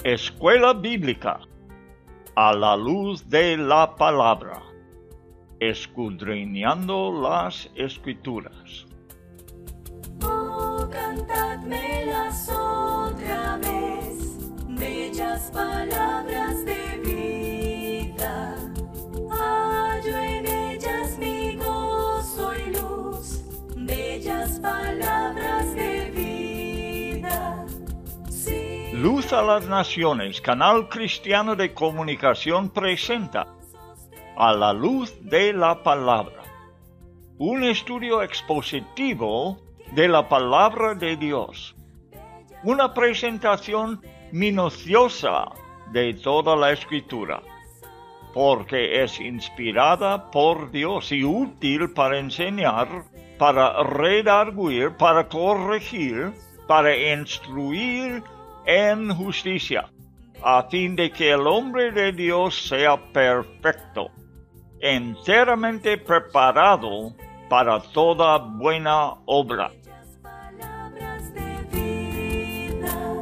Escuela Bíblica a la luz de la palabra, escudriñando las Escrituras. Oh, cantadmelas otra vez, bellas palabras de vida. Hallo en ellas mi gozo y luz, bellas palabras de vida. Sí. Luz a las Naciones, canal cristiano de comunicación, presenta A la luz de la palabra, un estudio expositivo de la palabra de Dios, una presentación minuciosa de toda la Escritura, porque es inspirada por Dios y útil para enseñar, para redarguir, para corregir, para instruir en justicia, a fin de que el hombre de Dios sea perfecto, enteramente preparado para toda buena obra. Palabras de vida,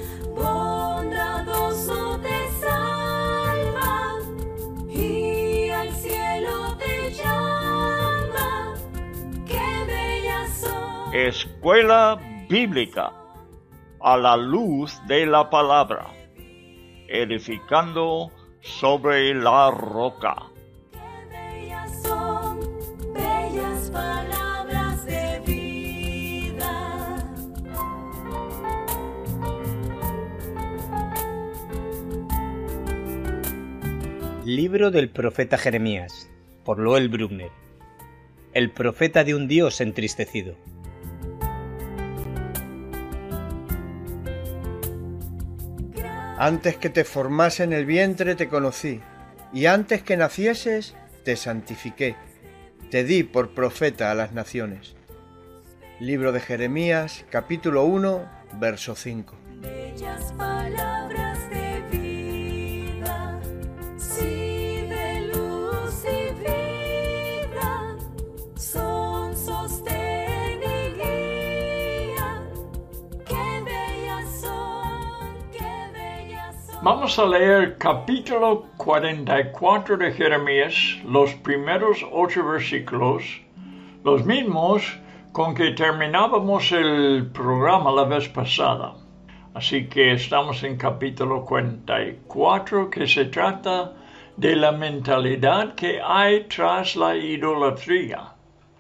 bondadoso te salva y al cielo te llama. Qué bellas son. Escuela Bíblica a la luz de la palabra, edificando sobre la roca. Qué bellas son, bellas palabras de vida. Libro del profeta Jeremías, por Loel Bruckner. El profeta de un Dios entristecido. Antes que te formase en el vientre te conocí, y antes que nacieses te santifiqué, te di por profeta a las naciones. Libro de Jeremías, capítulo 1, verso 5. Bellas palabras de vida, sí, de luz y vida, son sostén y guía. Qué bellas son, qué bellas son. Vamos a leer capítulo 44 de Jeremías, los primeros 8 versículos, los mismos con que terminábamos el programa la vez pasada. Así que estamos en capítulo 44, que se trata de la mentalidad que hay tras la idolatría.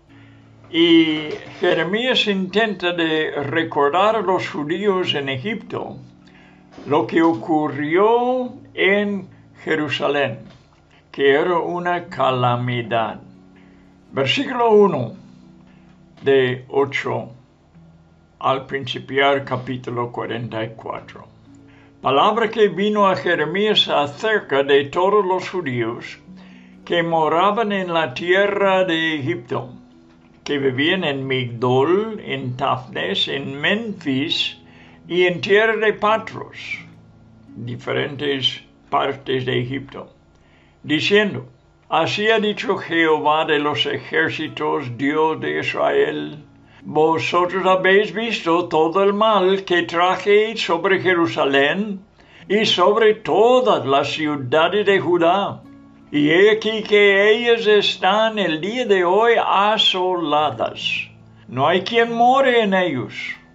Y Jeremías intenta de recordar a los judíos en Egipto lo que ocurrió en Jerusalén, que era una calamidad. Versículo 1 de 8 al principiar capítulo 44. Palabra que vino a Jeremías acerca de todos los judíos que moraban en la tierra de Egipto, que vivían en Migdol, en Tafnes, en Menfis y en tierra de Patros, diferentes partes de Egipto, diciendo: Así ha dicho Jehová de los ejércitos, Dios de Israel: Vosotros habéis visto todo el mal que traje sobre Jerusalén y sobre todas las ciudades de Judá. Y he aquí que ellas están el día de hoy asoladas. No hay quien more en ellos,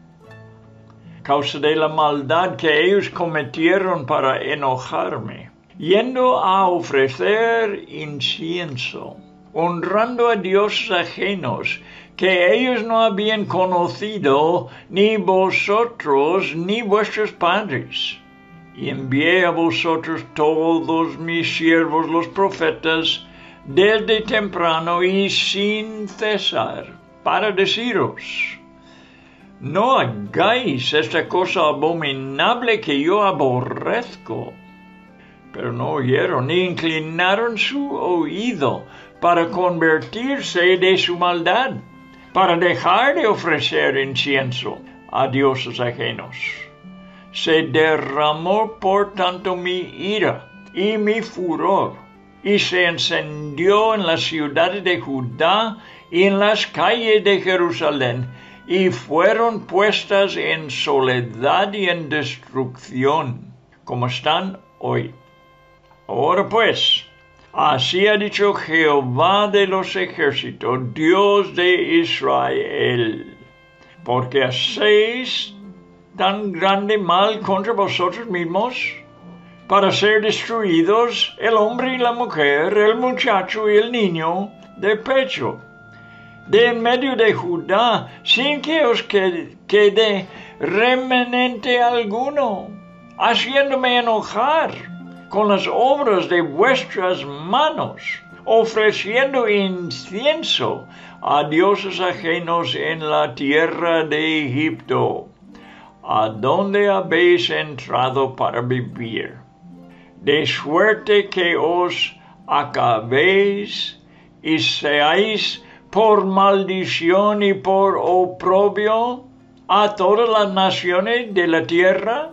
causa de la maldad que ellos cometieron para enojarme, yendo a ofrecer incienso, honrando a dioses ajenos que ellos no habían conocido, ni vosotros ni vuestros padres. Y envié a vosotros todos mis siervos los profetas desde temprano y sin cesar, para deciros: no hagáis esta cosa abominable que yo aborrezco. Pero no oyeron ni inclinaron su oído para convertirse de su maldad, para dejar de ofrecer incienso a dioses ajenos. Se derramó por tanto mi ira y mi furor, y se encendió en las ciudades de Judá y en las calles de Jerusalén, y fueron puestas en soledad y en destrucción, como están hoy. Ahora pues, así ha dicho Jehová de los ejércitos, Dios de Israel, porque hacéis tan grande mal contra vosotros mismos, para ser destruidos el hombre y la mujer, el muchacho y el niño de pecho, de en medio de Judá, sin que os quede remanente alguno, haciéndome enojar con las obras de vuestras manos, ofreciendo incienso a dioses ajenos en la tierra de Egipto, a donde habéis entrado para vivir, de suerte que os acabéis y seáis por maldición y por oprobio a todas las naciones de la tierra.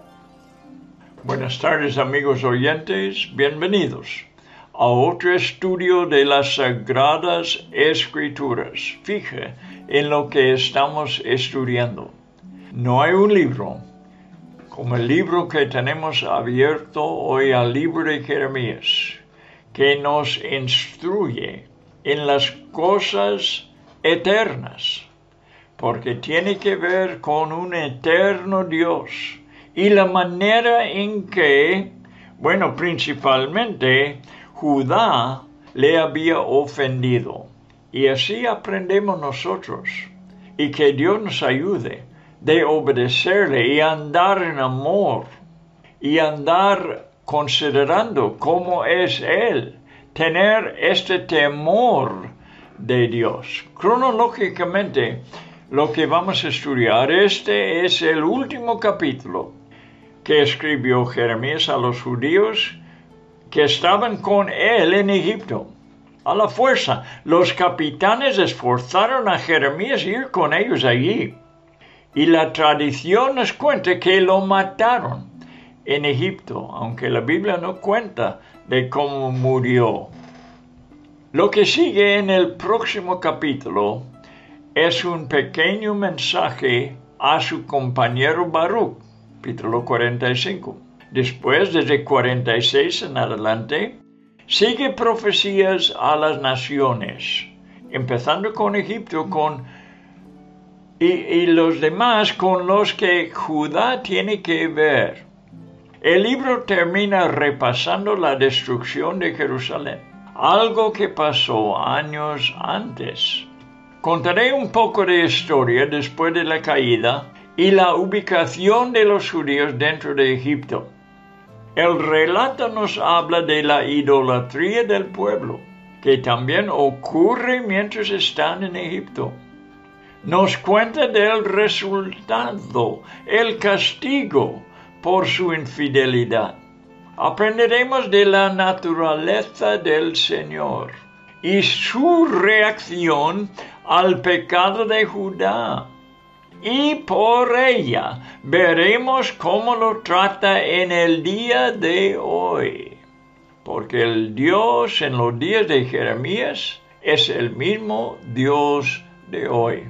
Buenas tardes, amigos oyentes, bienvenidos a otro estudio de las Sagradas Escrituras. Fije en lo que estamos estudiando. No hay un libro como el libro que tenemos abierto hoy, al libro de Jeremías, que nos instruye en las cosas eternas, porque tiene que ver con un eterno Dios y la manera en que, principalmente Judá le había ofendido. Y así aprendemos nosotros, y que Dios nos ayude de obedecerle y andar en amor, y andar considerando cómo es Él, tener este temor de Dios. Cronológicamente, lo que vamos a estudiar, este es el último capítulo que escribió Jeremías a los judíos que estaban con él en Egipto. A la fuerza, los capitanes esforzaron a Jeremías a ir con ellos allí. Y la tradición nos cuenta que lo mataron en Egipto, aunque la Biblia no cuenta de cómo murió. Lo que sigue en el próximo capítulo es un pequeño mensaje a su compañero Baruch, capítulo 45. Después, desde 46 en adelante, sigue profecías a las naciones, empezando con Egipto y los demás con los que Judá tiene que ver. El libro termina repasando la destrucción de Jerusalén, algo que pasó años antes. Contaré un poco de historia después de la caída y la ubicación de los judíos dentro de Egipto. El relato nos habla de la idolatría del pueblo, que también ocurre mientras están en Egipto. Nos cuenta del resultado, el castigo por su infidelidad. Aprenderemos de la naturaleza del Señor y su reacción al pecado de Judá. Y por ella veremos cómo lo trata en el día de hoy. Porque el Dios en los días de Jeremías es el mismo Dios de hoy.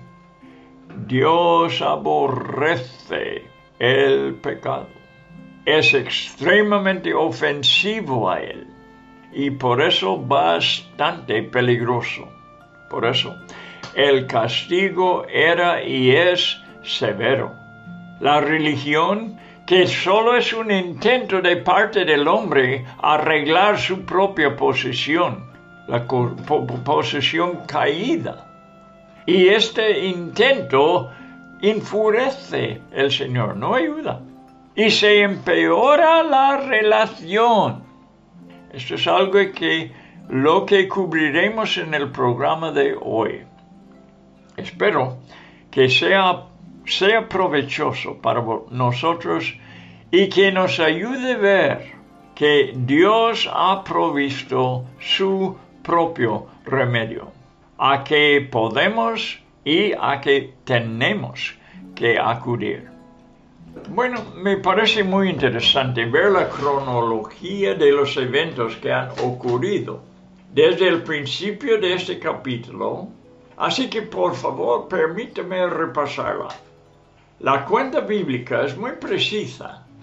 Dios aborrece el pecado. Es extremadamente ofensivo a él y por eso bastante peligroso. Por eso el castigo era y es severo. La religión, que solo es un intento de parte del hombre arreglar su propia posición, la posición caída. Y este intento enfurece al Señor, no ayuda. Y se empeora la relación. Esto es algo lo que cubriremos en el programa de hoy. Espero que sea provechoso para nosotros y que nos ayude a ver que Dios ha provisto su propio remedio, a que podemos y a que tenemos que acudir. Bueno, me parece muy interesante ver la cronología de los eventos que han ocurrido desde el principio de este capítulo, así que por favor permítame repasarla. La cuenta bíblica es muy precisa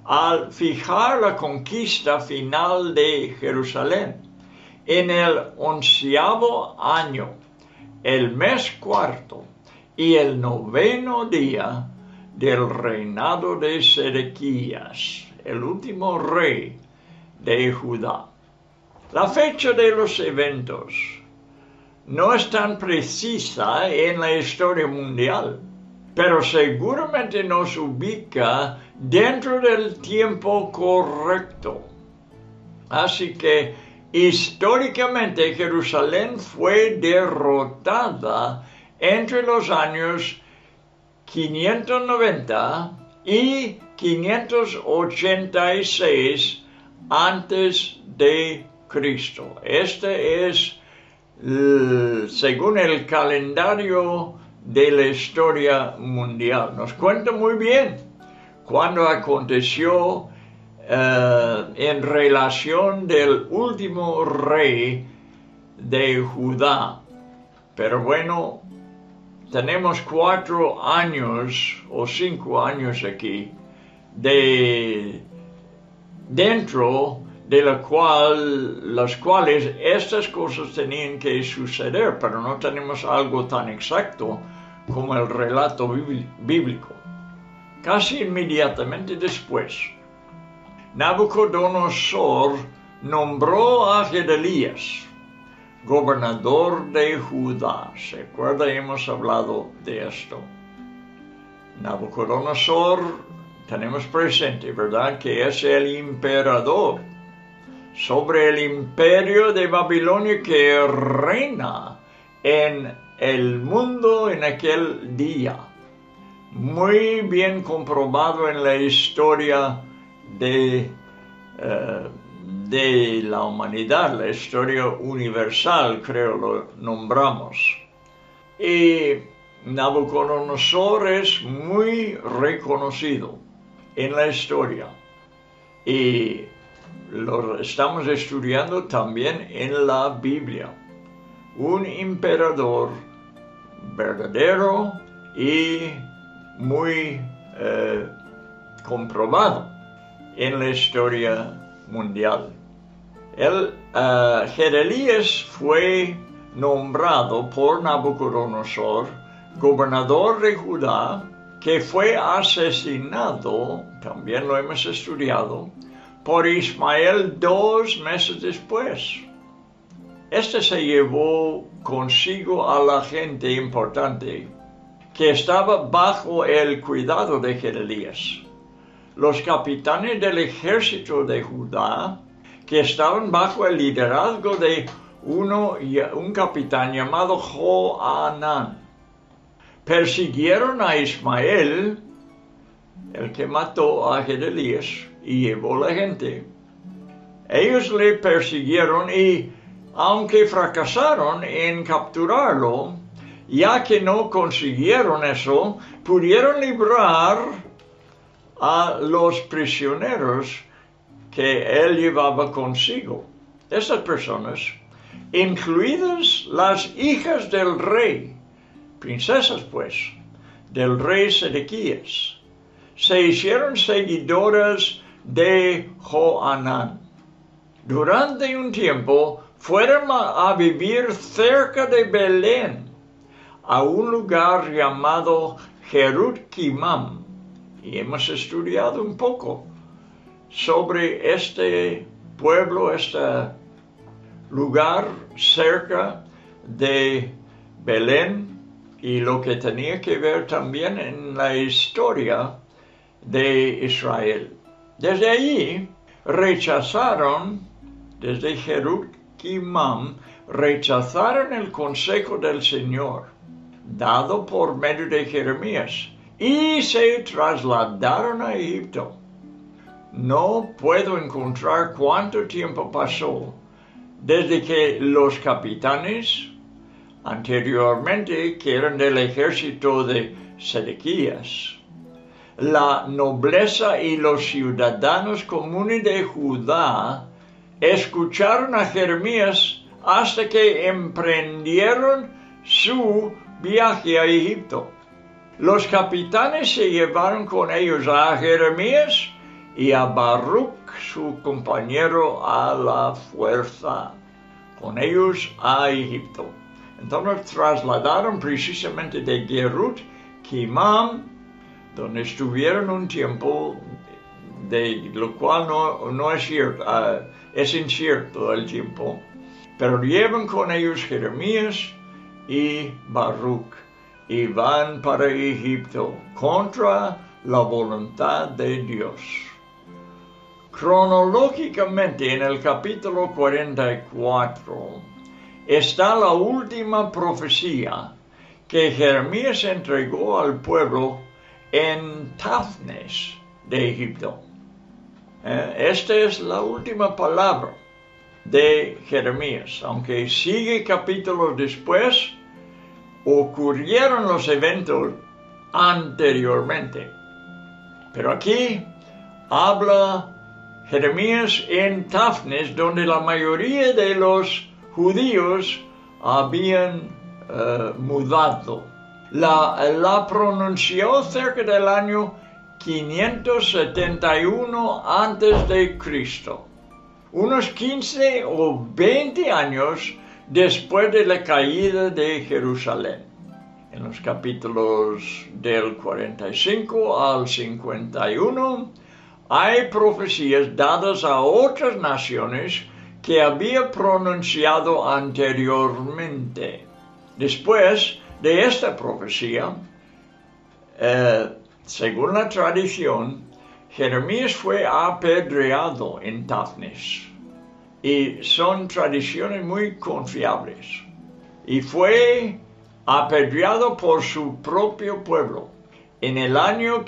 al fijar la conquista final de Jerusalén. En el 11º año, el mes cuarto y el 9º día del reinado de Sedequías, el último rey de Judá. La fecha de los eventos no es tan precisa en la historia mundial, pero seguramente nos ubica dentro del tiempo correcto. Así que históricamente Jerusalén fue derrotada entre los años 590 y 586 antes de Cristo. Este es según el calendario de la historia mundial. Nos cuenta muy bien cuando aconteció en relación del último rey de Judá. Pero bueno, tenemos 4 años o 5 años aquí dentro de las cuales estas cosas tenían que suceder, pero no tenemos algo tan exacto como el relato bíblico. Casi inmediatamente después, Nabucodonosor nombró a Gedalías gobernador de Judá. ¿Se acuerda? Hemos hablado de esto. Nabucodonosor, tenemos presente, ¿verdad?, que es el emperador sobre el imperio de Babilonia que reina en el mundo en aquel día. Muy bien comprobado en la historia de la humanidad, la historia universal, creo lo nombramos. Y Nabucodonosor es muy reconocido en la historia. Y lo estamos estudiando también en la Biblia. Un emperador verdadero y muy comprobado en la historia mundial. Gedalías fue nombrado por Nabucodonosor gobernador de Judá, que fue asesinado, también lo hemos estudiado, por Ismael 2 meses después. Este se llevó consigo a la gente importante que estaba bajo el cuidado de Gedalías. Los capitanes del ejército de Judá, que estaban bajo el liderazgo de un capitán llamado Johanán, persiguieron a Ismael, el que mató a Gedalías, y llevó la gente. Ellos le persiguieron y, aunque fracasaron en capturarlo, ya que no consiguieron eso, pudieron librar a los prisioneros que él llevaba consigo. Estas personas, incluidas las hijas del rey, princesas pues, del rey Sedequías, se hicieron seguidoras de Johanán. Durante un tiempo fueron a vivir cerca de Belén, a un lugar llamado Jerut-Kimam, y hemos estudiado un poco sobre este pueblo, este lugar cerca de Belén, y lo que tenía que ver también en la historia de Israel. Desde allí rechazaron, desde Jerut-Kimam, rechazaron el consejo del Señor, dado por medio de Jeremías, y se trasladaron a Egipto. No puedo encontrar cuánto tiempo pasó desde que los capitanes, anteriormente que eran del ejército de Sedequías, la nobleza y los ciudadanos comunes de Judá escucharon a Jeremías hasta que emprendieron su viaje a Egipto. Los capitanes se llevaron con ellos a Jeremías y a Baruch su compañero a la fuerza con ellos a Egipto. Entonces trasladaron precisamente de Gerut, Kimam, donde estuvieron un tiempo, de lo cual no es cierto, es incierto el tiempo, pero llevan con ellos Jeremías y Baruch y van para Egipto contra la voluntad de Dios. Cronológicamente, en el capítulo 44, está la última profecía que Jeremías entregó al pueblo en Tafnes de Egipto. Esta es la última palabra de Jeremías, aunque sigue capítulos después, ocurrieron los eventos anteriormente. Pero aquí habla Jeremías en Tafnes, donde la mayoría de los judíos habían mudado. La pronunció cerca del año 571 antes de Cristo, unos 15 o 20 años después de la caída de Jerusalén. En los capítulos del 45 al 51 hay profecías dadas a otras naciones que había pronunciado anteriormente. Después de esta profecía, según la tradición, Jeremías fue apedreado en Tafnes, y son tradiciones muy confiables, y fue apedreado por su propio pueblo en el año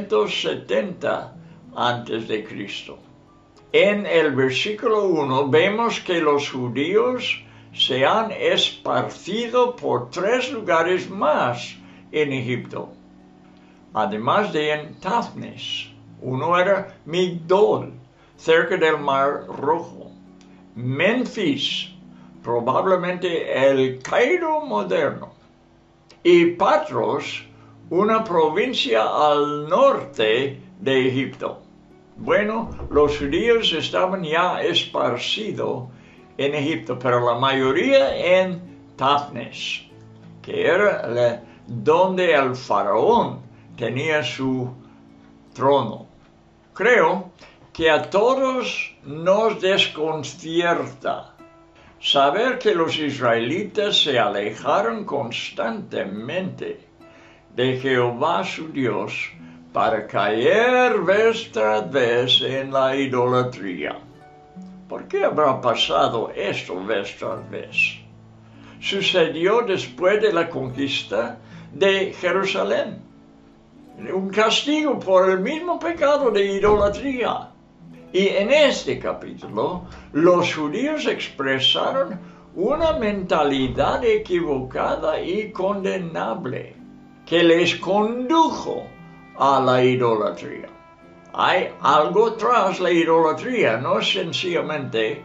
570 antes de Cristo. En el versículo 1 vemos que los judíos se han esparcido por 3 lugares más en Egipto, además de en Tafnes. Uno era Migdol, cerca del Mar Rojo; Memphis, probablemente el Cairo moderno; y Patros, una provincia al norte de Egipto. Bueno, los judíos estaban ya esparcidos en Egipto, pero la mayoría en Tafnes, que era donde el faraón tenía su trono. Creo que a todos nos desconcierta saber que los israelitas se alejaron constantemente de Jehová su Dios para caer vez tras vez en la idolatría. ¿Por qué habrá pasado esto vez tras vez? Sucedió después de la conquista de Jerusalén, un castigo por el mismo pecado de idolatría. Y en este capítulo, los judíos expresaron una mentalidad equivocada y condenable que les condujo a la idolatría. Hay algo tras la idolatría, no es sencillamente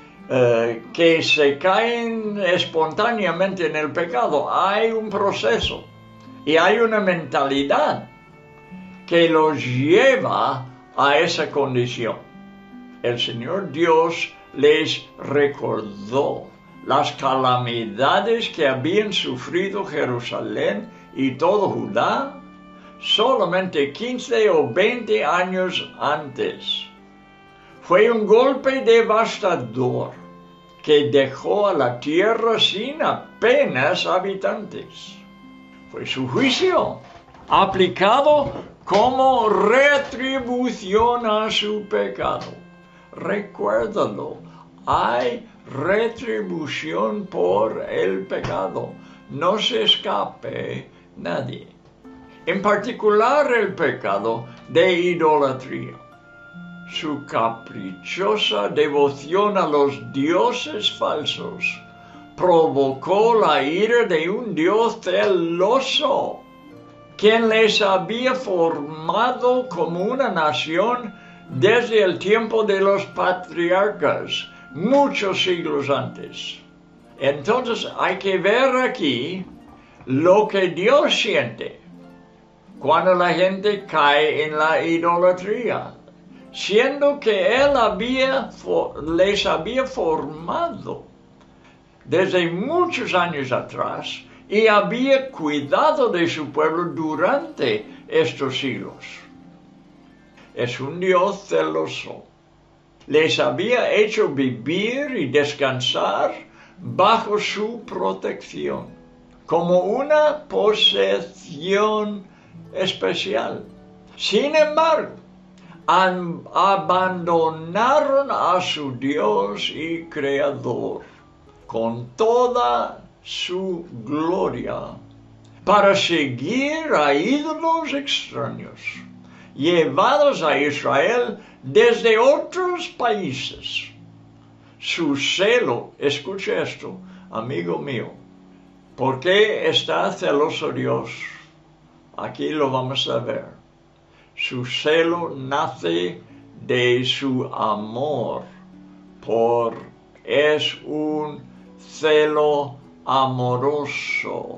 que se caen espontáneamente en el pecado. Hay un proceso y hay una mentalidad que los lleva a esa condición. El Señor Dios les recordó las calamidades que habían sufrido Jerusalén y todo Judá solamente 15 o 20 años antes. Fue un golpe devastador que dejó a la tierra sin apenas habitantes. Fue su juicio aplicado como retribución a su pecado. Recuérdalo, hay retribución por el pecado. No se escape nadie. En particular el pecado de idolatría. Su caprichosa devoción a los dioses falsos provocó la ira de un Dios celoso, quien les había formado como una nación desde el tiempo de los patriarcas, muchos siglos antes. Entonces hay que ver aquí lo que Dios siente cuando la gente cae en la idolatría. siendo que Él les había formado desde muchos años atrás y había cuidado de su pueblo durante estos siglos. Es un Dios celoso. Les había hecho vivir y descansar bajo su protección, como una posesión especial. Sin embargo, abandonaron a su Dios y Creador con toda su gloria para seguir a ídolos extraños, llevados a Israel desde otros países. Su celo, escuche esto, amigo mío, ¿por qué está celoso Dios? Aquí lo vamos a ver. Su celo nace de su amor, es un celo amoroso,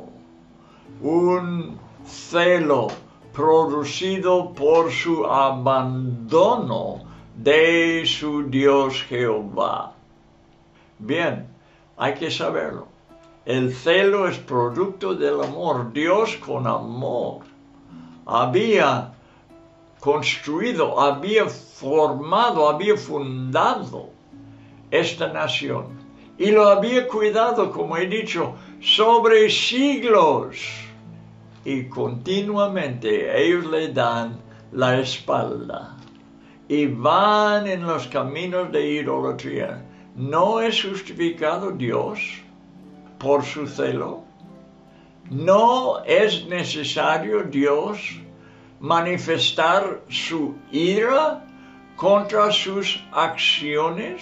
un celo producido por su abandono de su Dios Jehová. Bien, hay que saberlo. El celo es producto del amor. Dios con amor había construido, había formado, había fundado esta nación y lo había cuidado, como he dicho, sobre siglos. Y continuamente ellos le dan la espalda y van en los caminos de idolatría. ¿No es justificado Dios por su celo? ¿No es necesario Dios manifestar su ira contra sus acciones?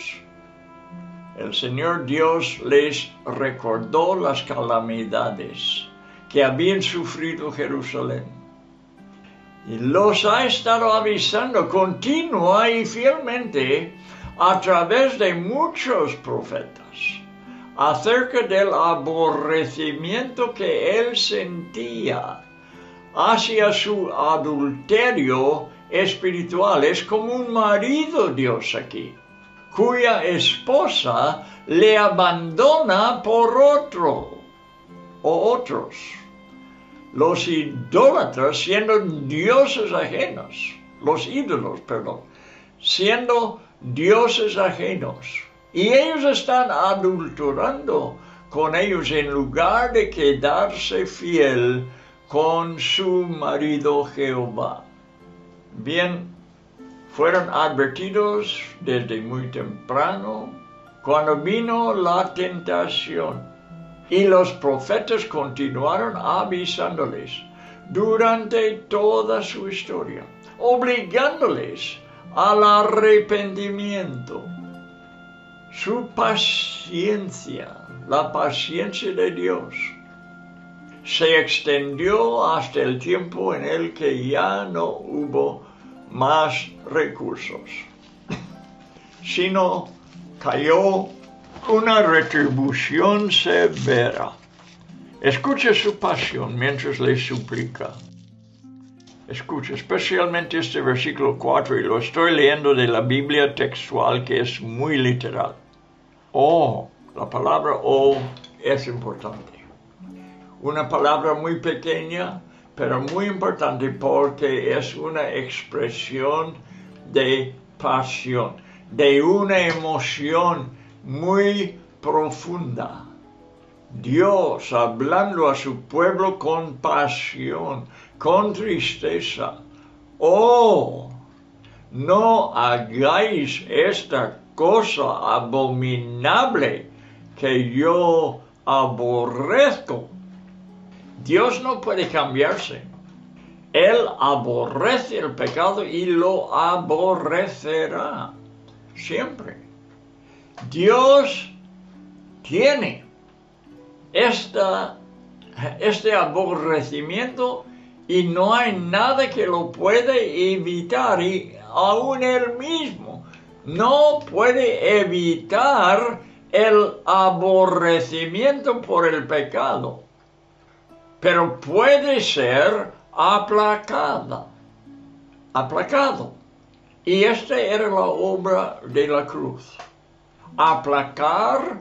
El Señor Dios les recordó las calamidades que habían sufrido Jerusalén y los ha estado avisando continua y fielmente a través de muchos profetas acerca del aborrecimiento que él sentía hacia su adulterio espiritual. Es como un marido Dios aquí, cuya esposa le abandona por otro o otros. Los idólatras siendo dioses ajenos, los ídolos, perdón, siendo dioses ajenos. Y ellos están adulterando con ellos en lugar de quedarse fiel con su marido Jehová. Bien, fueron advertidos desde muy temprano cuando vino la tentación. Y los profetas continuaron avisándoles durante toda su historia, obligándoles al arrepentimiento. Su paciencia, la paciencia de Dios, se extendió hasta el tiempo en el que ya no hubo más recursos, sino cayó una retribución severa. Escuche su pasión mientras le suplica. Escuche especialmente este versículo 4, y lo estoy leyendo de la Biblia textual, que es muy literal. La palabra es importante. Una palabra muy pequeña, pero muy importante porque es una expresión de pasión, de una emoción muy profunda. Dios hablando a su pueblo con pasión, con tristeza. No hagáis esta cosa abominable que yo aborrezco. Dios no puede cambiarse. Él aborrece el pecado y lo aborrecerá siempre. Dios tiene este aborrecimiento y no hay nada que lo puede evitar, y aún él mismo no puede evitar el aborrecimiento por el pecado, pero puede ser aplacado. Y esta era la obra de la cruz. Aplacar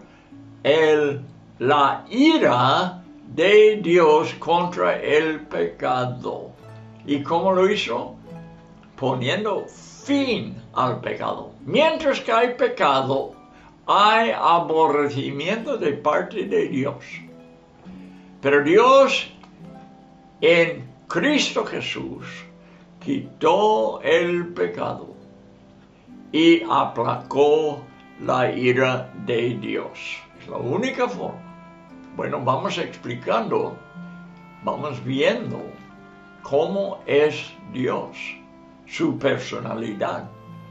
la ira de Dios contra el pecado. ¿Y cómo lo hizo? Poniendo fin al pecado. Mientras que hay pecado, hay aborrecimiento de parte de Dios. Pero Dios en Cristo Jesús quitó el pecado y aplacó la ira de Dios. Es la única forma. Bueno, vamos explicando, vamos viendo cómo es Dios, su personalidad,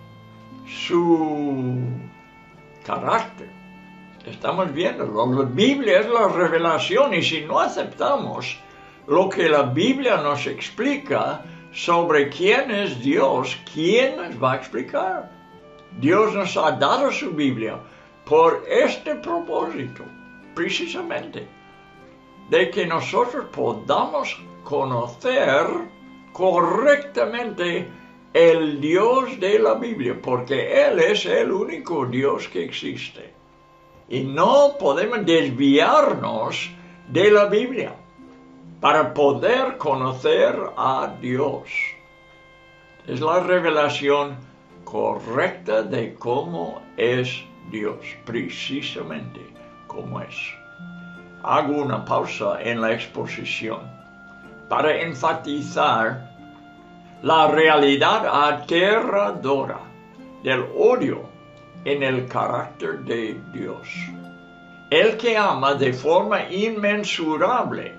su carácter. Estamos viendo, la Biblia es la revelación, y si no aceptamos lo que la Biblia nos explica sobre quién es Dios, ¿quién nos va a explicar? Dios nos ha dado su Biblia por este propósito, precisamente, de que nosotros podamos conocer correctamente el Dios de la Biblia, porque Él es el único Dios que existe. Y no podemos desviarnos de la Biblia para poder conocer a Dios. Es la revelación correcta de cómo es Dios, precisamente como es. Hago una pausa en la exposición para enfatizar la realidad aterradora del odio en el carácter de Dios. El que ama de forma inmensurable.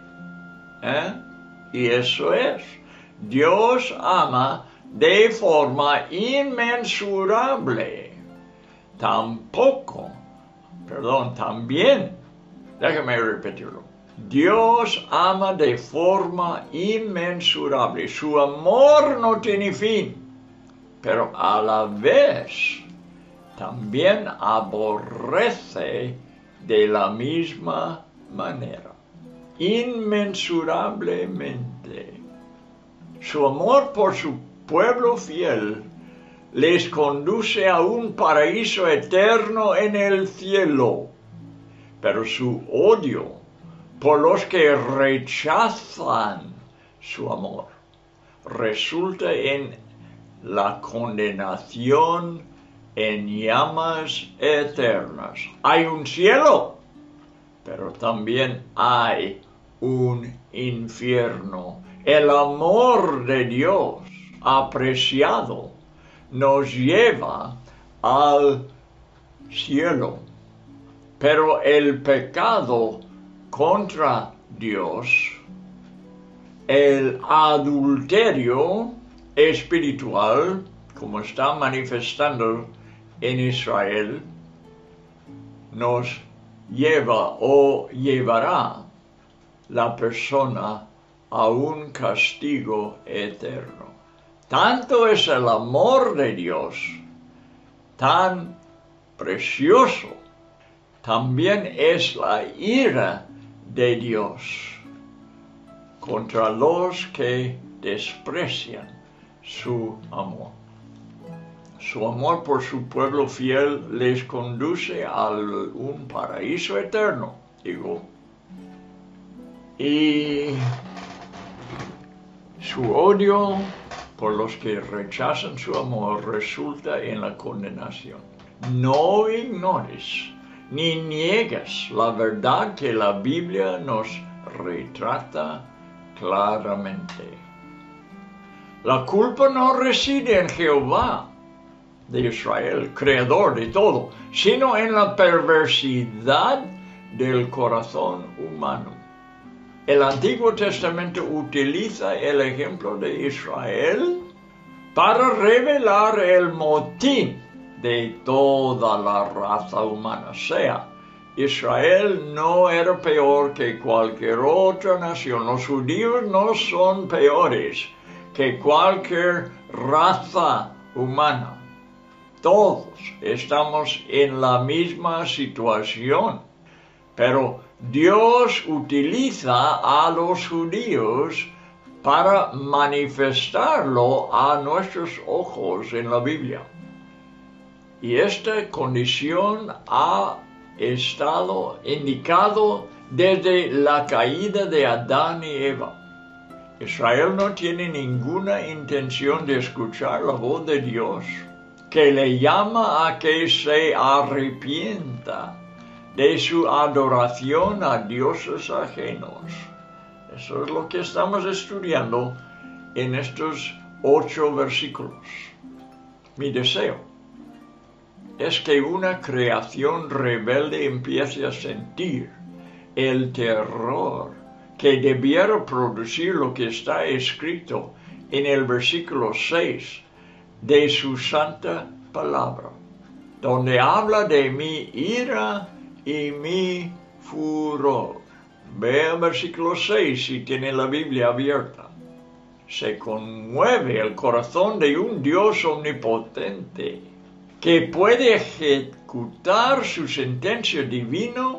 Y eso es. Dios ama de forma inmensurable. También, déjame repetirlo. Dios ama de forma inmensurable. Su amor no tiene fin, pero a la vez también aborrece de la misma manera, inmensurablemente. Su amor por su pueblo fiel les conduce a un paraíso eterno en el cielo, pero su odio por los que rechazan su amor resulta en la condenación en llamas eternas. Hay un cielo, pero también hay un infierno. El amor de Dios apreciado nos lleva al cielo, pero el pecado contra Dios, el adulterio espiritual, como está manifestando en Israel, nos lleva o llevará la persona a un castigo eterno. Tanto es el amor de Dios, tan precioso, también es la ira de Dios contra los que desprecian su amor. Su amor por su pueblo fiel les conduce a un paraíso eterno, y su odio por los que rechazan su amor resulta en la condenación. No ignores ni niegues la verdad que la Biblia nos retrata claramente. La culpa no reside en Jehová de Israel, creador de todo, sino en la perversidad del corazón humano. El Antiguo Testamento utiliza el ejemplo de Israel para revelar el motín de toda la raza humana. O sea, Israel no era peor que cualquier otra nación. Los judíos no son peores que cualquier raza humana. Todos estamos en la misma situación, pero Dios utiliza a los judíos para manifestarlo a nuestros ojos en la Biblia. Y esta condición ha estado indicado desde la caída de Adán y Eva. Israel no tiene ninguna intención de escuchar la voz de Dios, que le llama a que se arrepienta de su adoración a dioses ajenos. Eso es lo que estamos estudiando en estos 8 versículos. Mi deseo es que una creación rebelde empiece a sentir el terror que debiera producir lo que está escrito en el versículo 6 de su santa palabra, donde habla de mi ira y mi furor. Ve el versículo 6 si tiene la Biblia abierta. Se conmueve el corazón de un Dios omnipotente que puede ejecutar su sentencia divina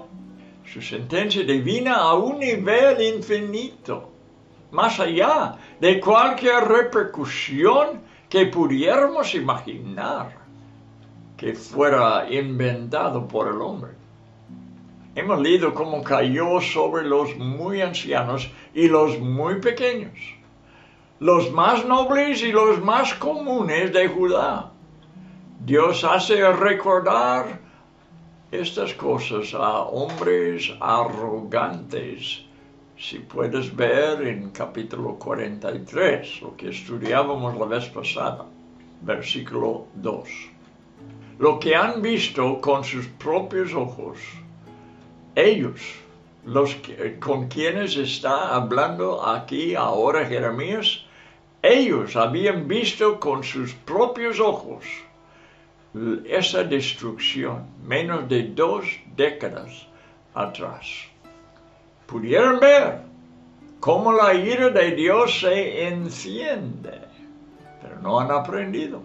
a un nivel infinito, más allá de cualquier repercusión que pudiéramos imaginar que fuera inventado por el hombre. Hemos leído cómo cayó sobre los muy ancianos y los muy pequeños, los más nobles y los más comunes de Judá. Dios hace recordar estas cosas a hombres arrogantes. Si puedes ver en capítulo 43, lo que estudiábamos la vez pasada, versículo 2. Lo que han visto con sus propios ojos, ellos, con quienes está hablando aquí ahora Jeremías, ellos habían visto con sus propios ojos esa destrucción menos de 2 décadas atrás. Pudieron ver cómo la ira de Dios se enciende, pero no han aprendido.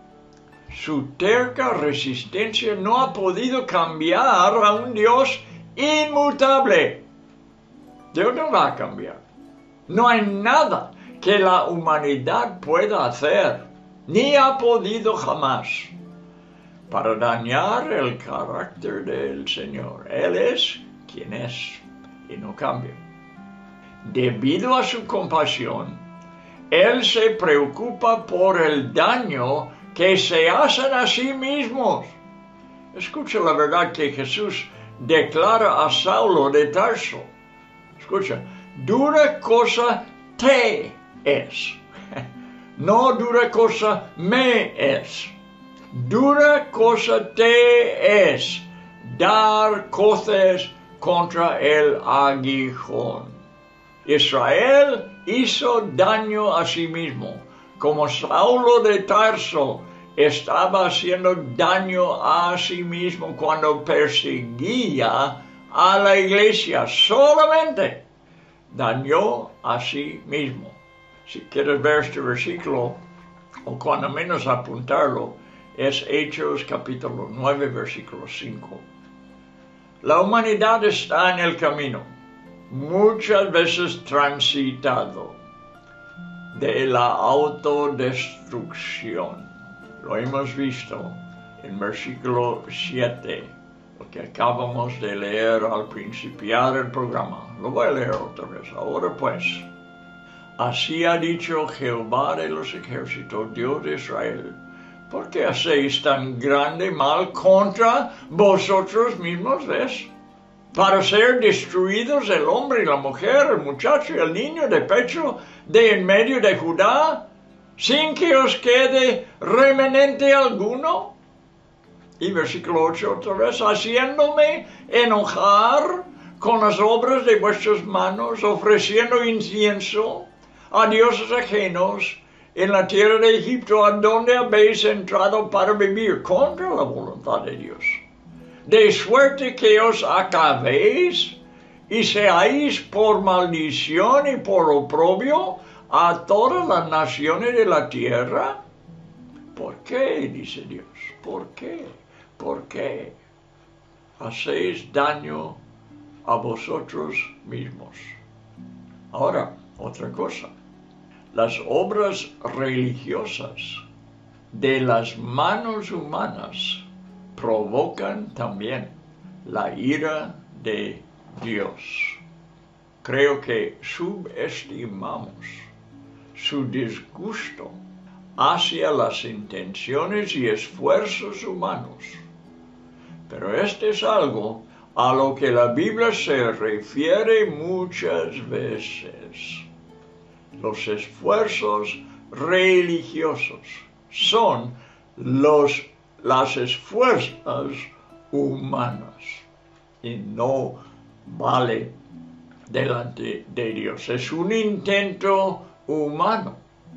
Su terca resistencia no ha podido cambiar a un Dios inmutable. Dios no va a cambiar. No hay nada que la humanidad pueda hacer, ni ha podido jamás, para dañar el carácter del Señor. Él es quien es y no cambia. Debido a su compasión, Él se preocupa por el daño que se hacen a sí mismos. Escucha la verdad que Jesús declara a Saulo de Tarso. Escucha, dura cosa te es, no dura cosa me es. Dura cosa te es dar coces contra el aguijón. Israel hizo daño a sí mismo, como Saulo de Tarso estaba haciendo daño a sí mismo cuando perseguía a la iglesia. Solamente dañó a sí mismo. Si quieres ver este versículo, o cuando menos apuntarlo, es Hechos capítulo 9, versículo 5. La humanidad está en el camino, muchas veces transitado, de la autodestrucción. Lo hemos visto en versículo 7, lo que acabamos de leer al principiar el programa. Lo voy a leer otra vez. Ahora pues, así ha dicho Jehová de los ejércitos, Dios de Israel: ¿por qué hacéis tan grande mal contra vosotros mismos? ¿Ves? Para ser destruidos el hombre y la mujer, el muchacho y el niño de pecho de en medio de Judá, sin que os quede remanente alguno. Y versículo 8 otra vez: haciéndome enojar con las obras de vuestras manos, ofreciendo incienso a dioses ajenos en la tierra de Egipto, a donde habéis entrado para vivir contra la voluntad de Dios. De suerte que os acabéis y seáis por maldición y por oprobio a todas las naciones de la tierra. ¿Por qué? Dice Dios. ¿Por qué? ¿Por qué hacéis daño a vosotros mismos? Ahora, otra cosa. las obras religiosas de las manos humanas provocan también la ira de Dios. Creo que subestimamos su disgusto hacia las intenciones y esfuerzos humanos. Pero este es algo a lo que la Biblia se refiere muchas veces. Los esfuerzos religiosos son las esfuerzas humanas y no vale delante de Dios. Es un intento humano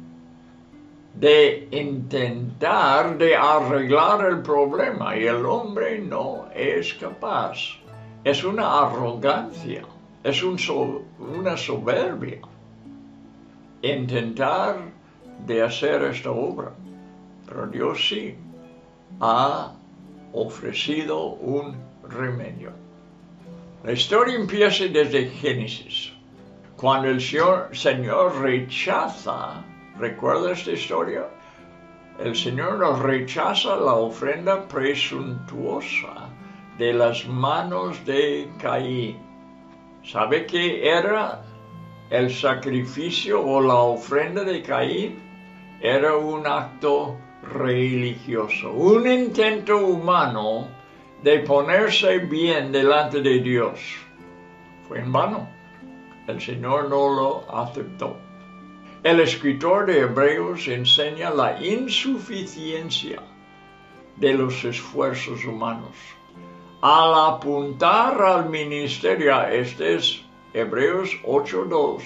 de intentar de arreglar el problema y el hombre no es capaz. Es una arrogancia, es una soberbia intentar de hacer esta obra. Pero Dios sí ha ofrecido un remedio. La historia empieza desde Génesis, cuando el Señor rechaza, ¿recuerda esta historia? El Señor nos rechaza la ofrenda presuntuosa de las manos de Caín. ¿Sabe qué era el sacrificio o la ofrenda de Caín? Era un acto religioso, un intento humano de ponerse bien delante de Dios. Fue en vano. El Señor no lo aceptó. El escritor de Hebreos enseña la insuficiencia de los esfuerzos humanos. Al apuntar al ministerio, este es Hebreos 8.2,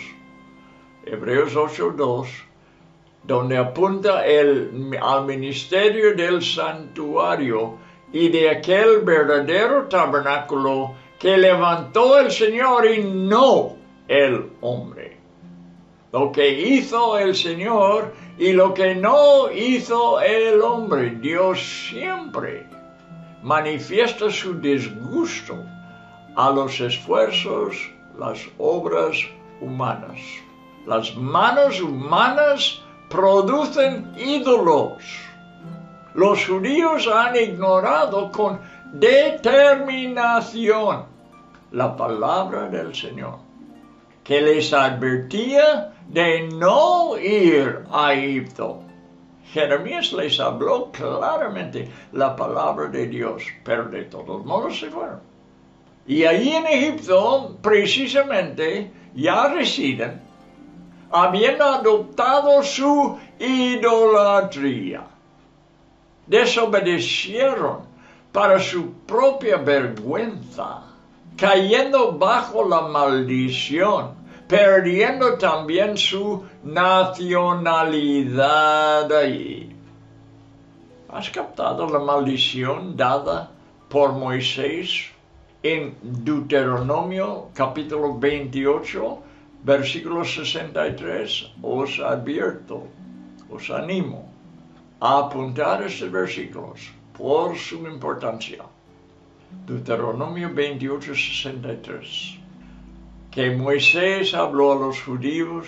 donde apunta al ministerio del santuario y de aquel verdadero tabernáculo que levantó el Señor y no el hombre. Lo que hizo el Señor y lo que no hizo el hombre. Dios siempre manifiesta su disgusto a los esfuerzos, las obras humanas. Las manos humanas producen ídolos. Los judíos han ignorado con determinación la palabra del Señor, que les advertía de no ir a Egipto. Jeremías les habló claramente la palabra de Dios, pero de todos modos se fueron. Y allí en Egipto, precisamente, ya residen, habiendo adoptado su idolatría. Desobedecieron para su propia vergüenza, cayendo bajo la maldición, perdiendo también su nacionalidad allí. ¿Has captado la maldición dada por Moisés en Deuteronomio capítulo 28, versículo 63? Os advierto, os animo a apuntar estos versículos por su importancia. Deuteronomio 28, 63. Que Moisés habló a los judíos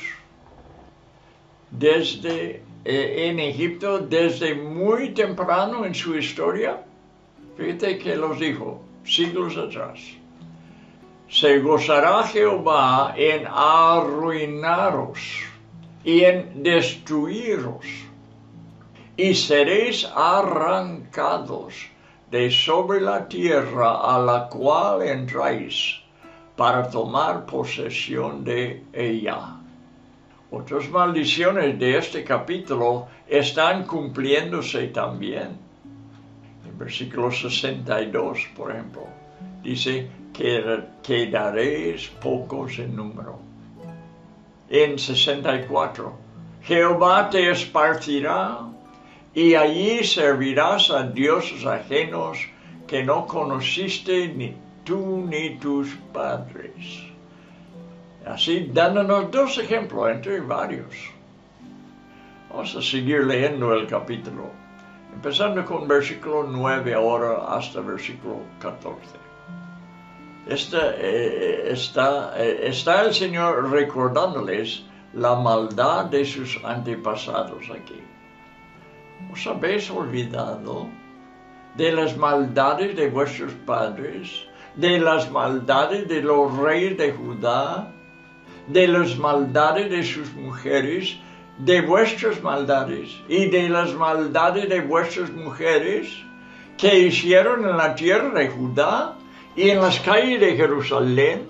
en Egipto desde muy temprano en su historia. Fíjate que los dijo siglos atrás. Se gozará Jehová en arruinaros y en destruiros, y seréis arrancados de sobre la tierra a la cual entráis, para tomar posesión de ella. Otras maldiciones de este capítulo están cumpliéndose también. En versículo 62, por ejemplo, dice que quedaréis pocos en número. En 64, Jehová te esparcirá y allí servirás a dioses ajenos que no conociste ni tú ni tus padres. Así dándonos dos ejemplos entre varios. Vamos a seguir leyendo el capítulo, empezando con versículo 9 ahora hasta versículo 14. Está el Señor recordándoles la maldad de sus antepasados aquí. ¿Os habéis olvidado de las maldades de vuestros padres, de las maldades de los reyes de Judá, de las maldades de sus mujeres, de vuestras maldades y de las maldades de vuestras mujeres que hicieron en la tierra de Judá y en las calles de Jerusalén?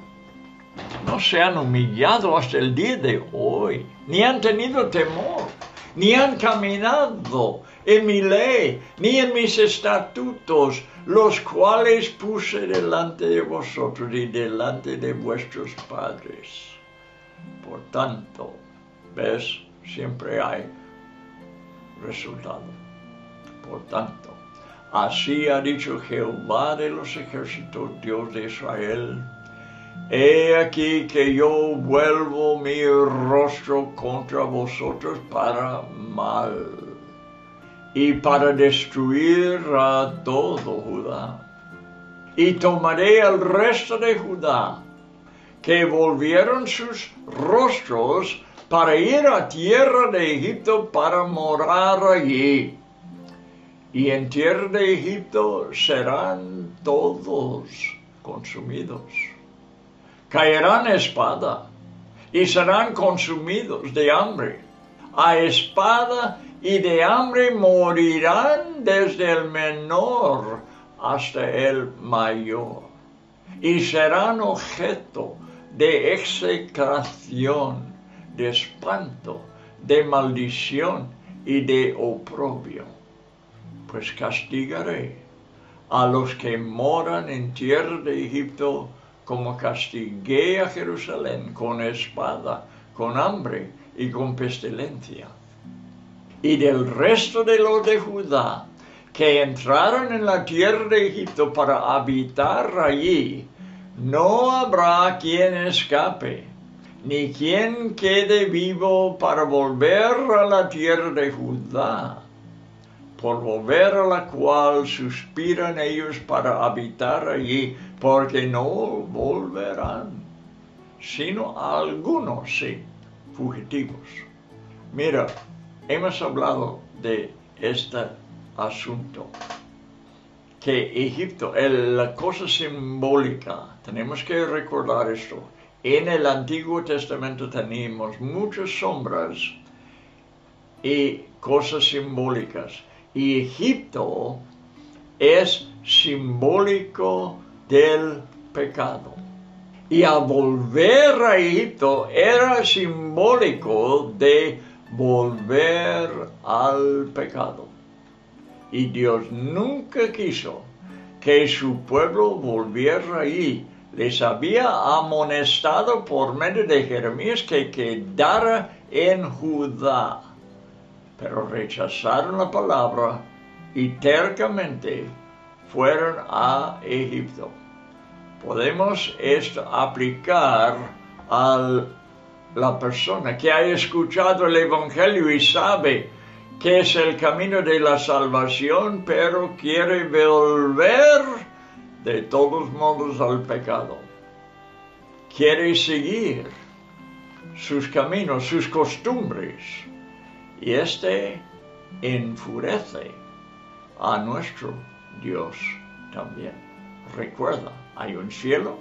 No se han humillado hasta el día de hoy, ni han tenido temor, ni han caminado en mi ley, ni en mis estatutos, los cuales puse delante de vosotros y delante de vuestros padres. Por tanto, ¿ves? Siempre hay resultado. Por tanto, así ha dicho Jehová de los ejércitos, Dios de Israel: he aquí que yo vuelvo mi rostro contra vosotros para mal, y para destruir a todo Judá. Y tomaré al resto de Judá, que volvieron sus rostros para ir a tierra de Egipto para morar allí. Y en tierra de Egipto serán todos consumidos. Caerán espada y serán consumidos de hambre. A espada y de hambre morirán desde el menor hasta el mayor, y serán objeto de execración, de espanto, de maldición y de oprobio. Pues castigaré a los que moran en tierra de Egipto, como castigué a Jerusalén con espada, con hambre y con pestilencia. Y del resto de los de Judá, que entraron en la tierra de Egipto para habitar allí, no habrá quien escape, ni quien quede vivo para volver a la tierra de Judá, por volver a la cual suspiran ellos para habitar allí, porque no volverán, sino algunos sí, fugitivos. Mira, hemos hablado de este asunto, que Egipto, la cosa simbólica, tenemos que recordar esto. En el Antiguo Testamento tenemos muchas sombras y cosas simbólicas. Y Egipto es simbólico del pecado. Y al volver a Egipto era simbólico de volver al pecado. Y Dios nunca quiso que su pueblo volviera allí. Les había amonestado por medio de Jeremías que quedara en Judá. Pero rechazaron la palabra y tercamente fueron a Egipto. Podemos esto aplicar a la persona que ha escuchado el Evangelio y sabe que es el camino de la salvación, pero quiere volver de todos modos al pecado. Quiere seguir sus caminos, sus costumbres. Y enfurece a nuestro Dios también. Recuerda, hay un cielo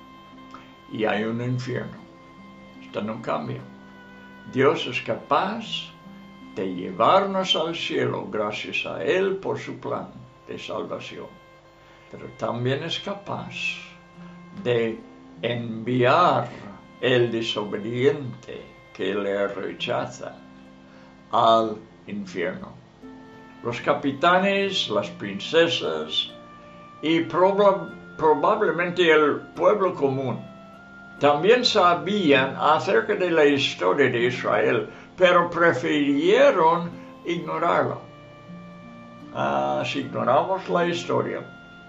y hay un infierno. Esto no cambia. Dios es capaz de llevarnos al cielo gracias a Él por su plan de salvación. Pero también es capaz de enviar el desobediente que le rechaza al infierno. Los capitanes, las princesas y probablemente el pueblo común también sabían acerca de la historia de Israel, pero prefirieron ignorarla. Si ignoramos la historia,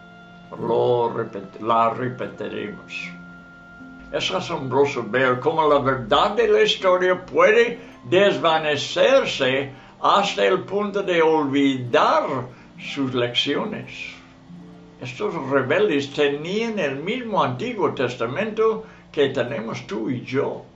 la repetiremos. Es asombroso ver cómo la verdad de la historia puede desvanecerse hasta el punto de olvidar sus lecciones. Estos rebeldes tenían el mismo Antiguo Testamento que tenemos tú y yo.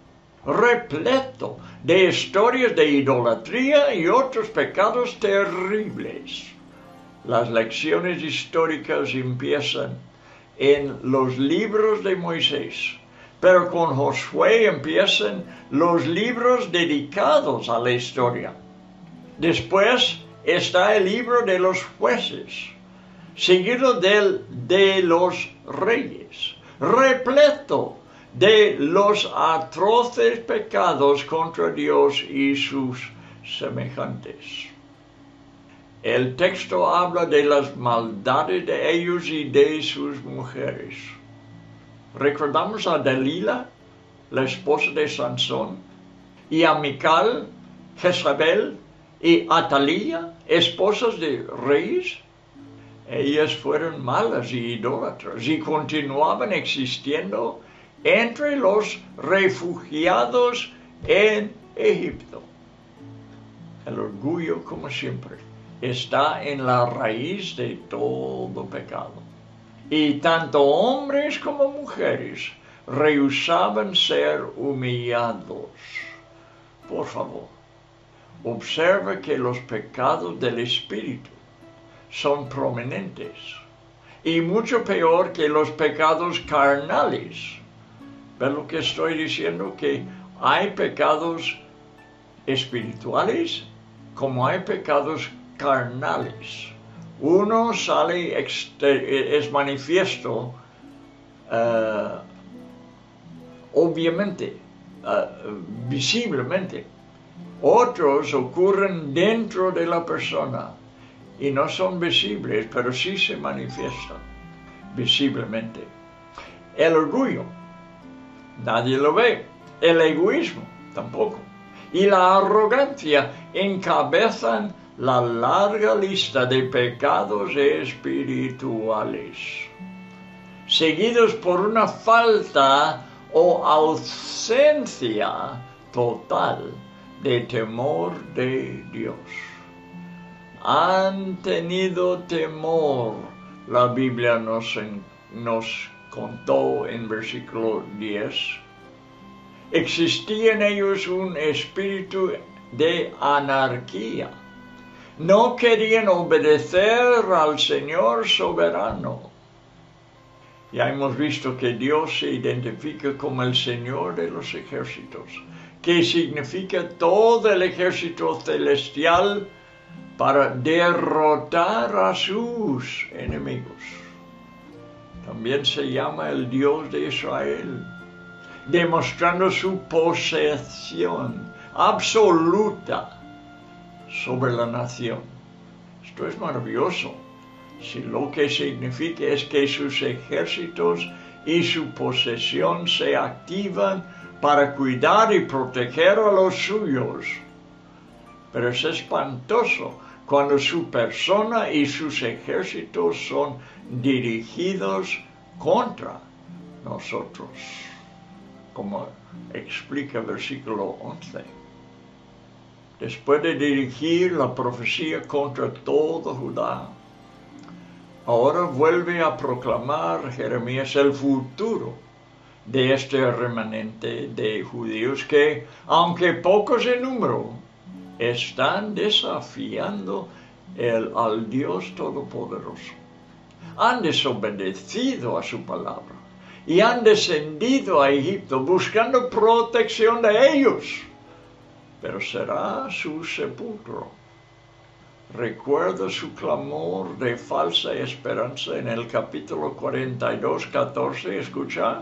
repleto de historias de idolatría y otros pecados terribles. Las lecciones históricas empiezan en los libros de Moisés, pero con Josué empiezan los libros dedicados a la historia. Después está el libro de los jueces, seguido de los reyes, repleto de los atroces pecados contra Dios y sus semejantes. El texto habla de las maldades de ellos y de sus mujeres. Recordamos a Dalila, la esposa de Sansón, y a Mical, Jezabel y Atalía, esposas de reyes. Ellas fueron malas y idólatras y continuaban existiendo entre los refugiados en Egipto. El orgullo, como siempre, está en la raíz de todo pecado. Y tanto hombres como mujeres rehusaban ser humillados. Por favor, observa que los pecados del espíritu son prominentes y mucho peor que los pecados carnales. ¿Ves lo que estoy diciendo? Que hay pecados espirituales como hay pecados carnales. Uno sale, es manifiesto, obviamente, visiblemente. Otros ocurren dentro de la persona y no son visibles, pero sí se manifiestan visiblemente. El orgullo, nadie lo ve. El egoísmo, tampoco. Y la arrogancia encabezan la larga lista de pecados espirituales, seguidos por una falta o ausencia total de temor de Dios. Han tenido temor, la Biblia nos contó en versículo 10. Existía en ellos un espíritu de anarquía. No querían obedecer al Señor soberano. Ya hemos visto que Dios se identifica como el Señor de los ejércitos, que significa todo el ejército celestial para derrotar a sus enemigos. También se llama el Dios de Israel, demostrando su posesión absoluta sobre la nación. Esto es maravilloso. Si lo que significa es que sus ejércitos y su posesión se activan para cuidar y proteger a los suyos. Pero es espantoso cuando su persona y sus ejércitos son dirigidos contra nosotros, como explica el versículo 11. Después de dirigir la profecía contra todo Judá, ahora vuelve a proclamar Jeremías el futuro de este remanente de judíos que, aunque pocos en número, están desafiando al Dios Todopoderoso. Han desobedecido a su palabra y han descendido a Egipto buscando protección de ellos, pero será su sepulcro. Recuerda su clamor de falsa esperanza en el capítulo 42, 14, ¿escucha?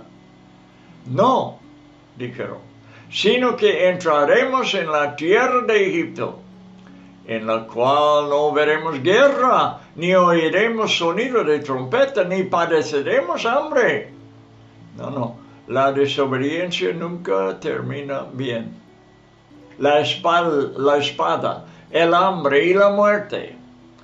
No, dijeron, sino que entraremos en la tierra de Egipto, en la cual no veremos guerra, ni oiremos sonido de trompeta, ni padeceremos hambre. No, la desobediencia nunca termina bien. La espada, el hambre y la muerte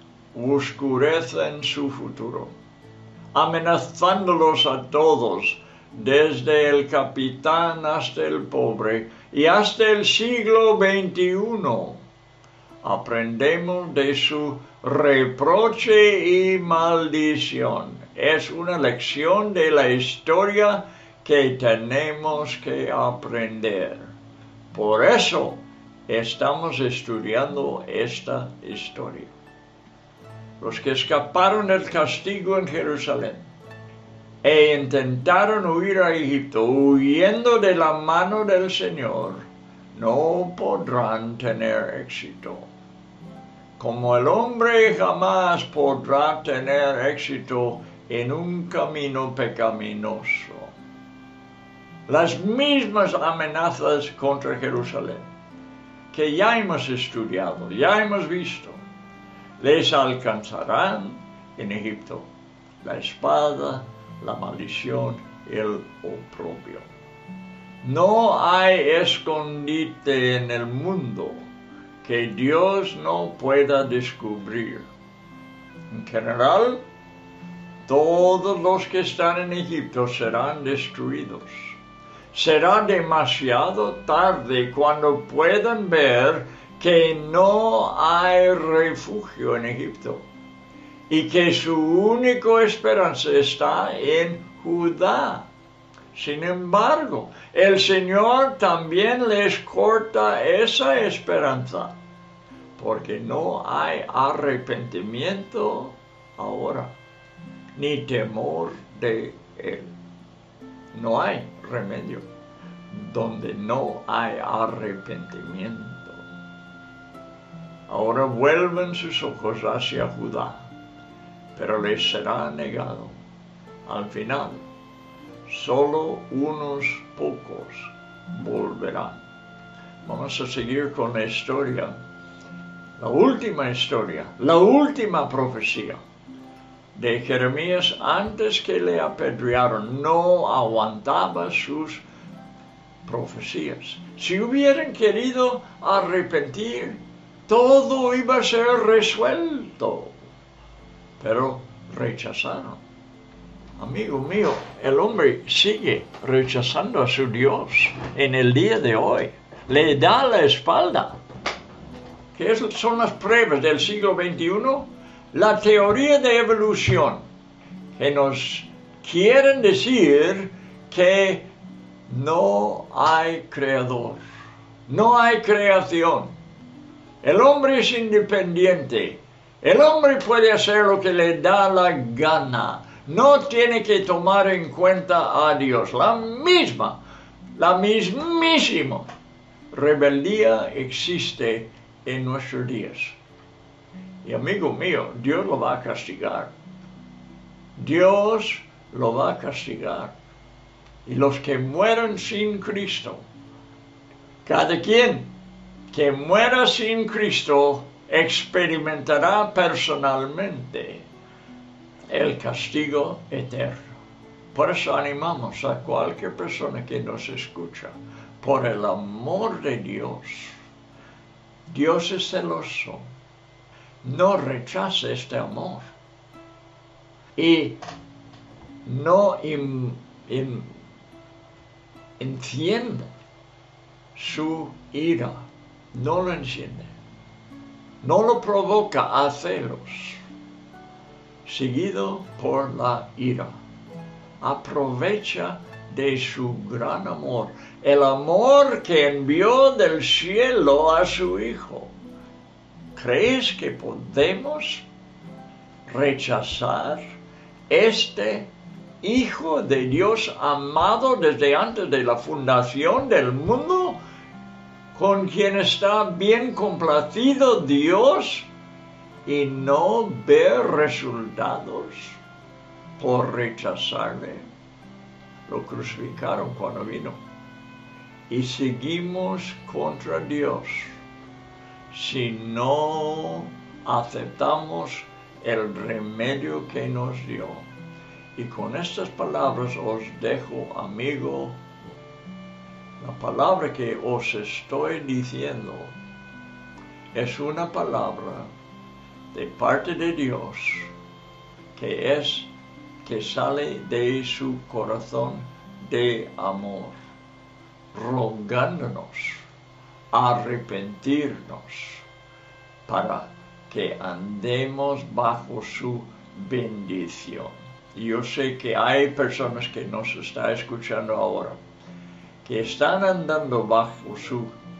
oscurecen su futuro, amenazándolos a todos, desde el capitán hasta el pobre y hasta el siglo XXI. Aprendemos de su reproche y maldición. Es una lección de la historia que tenemos que aprender. Por eso estamos estudiando esta historia. Los que escaparon del castigo en Jerusalén e intentaron huir a Egipto, huyendo de la mano del Señor, no podrán tener éxito. Como el hombre jamás podrá tener éxito en un camino pecaminoso. Las mismas amenazas contra Jerusalén que ya hemos estudiado, ya hemos visto, les alcanzarán en Egipto: la espada, la maldición, el oprobio. No hay escondite en el mundo que Dios no pueda descubrir. En general, todos los que están en Egipto serán destruidos. Será demasiado tarde cuando puedan ver que no hay refugio en Egipto y que su única esperanza está en Judá. Sin embargo, el Señor también les corta esa esperanza, porque no hay arrepentimiento ahora, ni temor de Él. No hay remedio donde no hay arrepentimiento. Ahora vuelven sus ojos hacia Judá, pero les será negado. Al final, solo unos pocos volverán. Vamos a seguir con la historia, la última profecía de Jeremías antes que le apedrearon. No aguantaba sus profecías. Si hubieran querido arrepentir, todo iba a ser resuelto, pero rechazaron. Amigo mío, el hombre sigue rechazando a su Dios en el día de hoy. Le da la espalda. ¿Qué son las pruebas del siglo XXI? La teoría de evolución, que nos quieren decir que no hay creador, no hay creación. El hombre es independiente. El hombre puede hacer lo que le da la gana. No tiene que tomar en cuenta a Dios. La mismísima rebeldía existe en nuestros días. Y amigo mío, Dios lo va a castigar. Dios lo va a castigar. Y los que mueran sin Cristo, cada quien que muera sin Cristo experimentará personalmente el castigo eterno. Por eso animamos a cualquier persona que nos escucha, por el amor de Dios. Dios es celoso. No rechace este amor y no enciende su ira, no lo enciende, no lo provoca a celos, seguido por la ira. Aprovecha de su gran amor, el amor que envió del cielo a su Hijo. ¿Crees que podemos rechazar este Hijo de Dios amado desde antes de la fundación del mundo, con quien está bien complacido Dios, y no ver resultados por rechazarle? Lo crucificaron cuando vino y seguimos contra Dios si no aceptamos el remedio que nos dio. Y con estas palabras os dejo, amigo. La palabra que os estoy diciendo es una palabra de parte de Dios que sale de su corazón de amor, rogándonos arrepentirnos para que andemos bajo su bendición. Y yo sé que hay personas que nos están escuchando ahora que están andando bajo su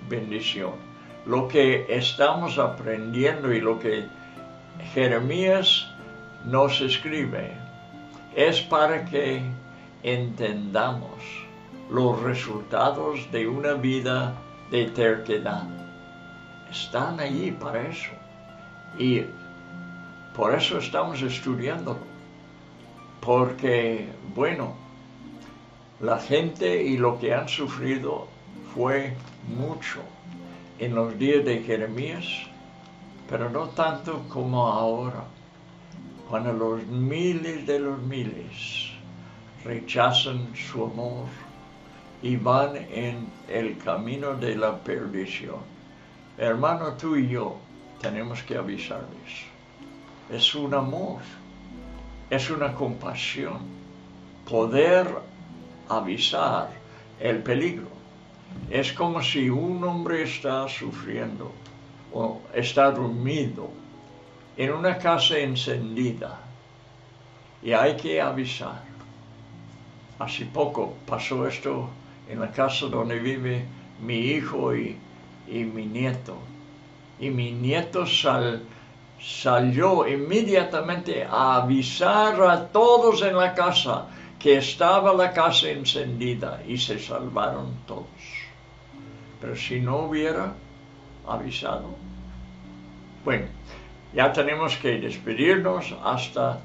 bendición. Lo que estamos aprendiendo y lo que Jeremías nos escribe es para que entendamos los resultados de una vida de terquedad. Están allí para eso. Y por eso estamos estudiándolo. Porque, bueno, la gente y lo que han sufrido fue mucho en los días de Jeremías, pero no tanto como ahora, cuando los miles de los miles rechazan su amor y van en el camino de la perdición. Hermano, tú y yo tenemos que avisarles. Es un amor, es una compasión poder avisar el peligro. Es como si un hombre está sufriendo o está dormido en una casa encendida y hay que avisar. Hace poco pasó esto en la casa donde vive mi hijo y mi nieto. Y mi nieto salió inmediatamente a avisar a todos en la casa que estaba la casa encendida y se salvaron todos. Pero si no hubiera avisado, bueno, ya tenemos que despedirnos hasta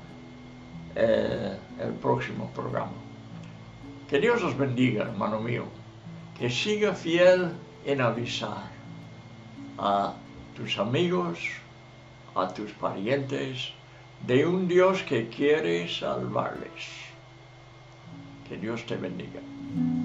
el próximo programa. Que Dios os bendiga, hermano mío, que siga fiel en avisar a tus amigos, a tus parientes, de un Dios que quiere salvarles. Que Dios te bendiga.